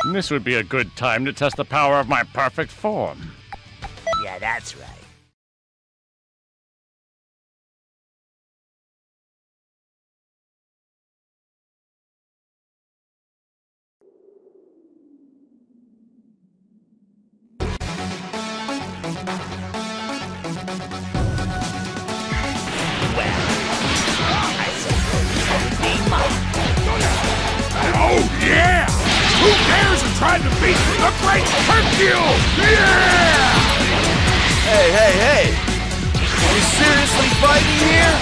This would be a good time to test the power of my perfect form. Yeah, that's right. Oh, yeah! Who dares to try to beat the great Hercule? Yeah! Hey! Are we seriously fighting here?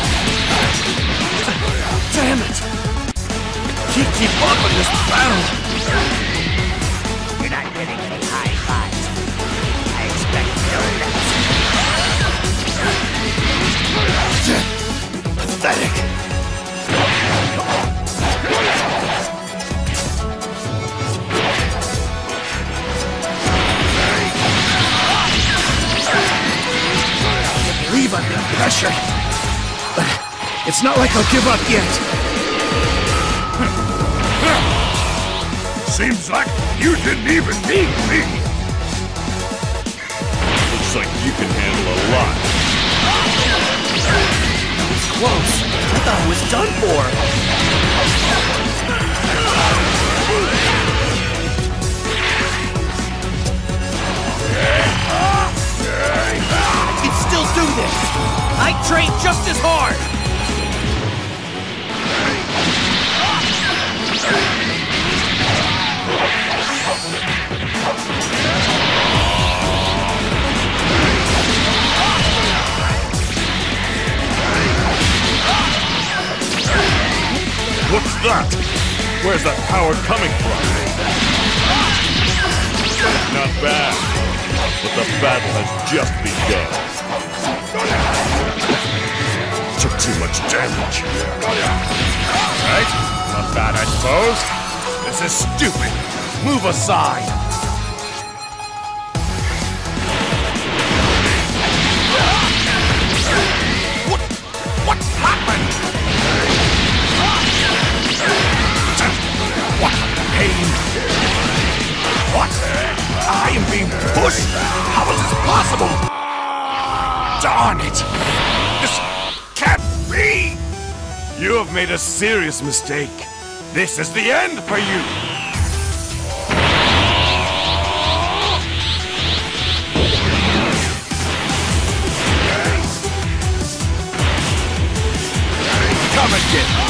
Damn it! Can't keep up in this battle! You're not getting any high fives. I expect no less. Pathetic! I believe I'm being pressured, but it's not like I'll give up yet. Seems like you didn't even need me. Looks like you can handle a lot. That was close. I thought I was done for. I can still do this. I train just as hard. What's that? Where's that power coming from? Not bad, but the battle has just begun. Took too much damage. Right? Not bad, I suppose. This is stupid. Move aside. What happened? What pain? What? I am being pushed. How is this possible? Darn it! This can't be! You have made a serious mistake. This is the end for you! Come and get me!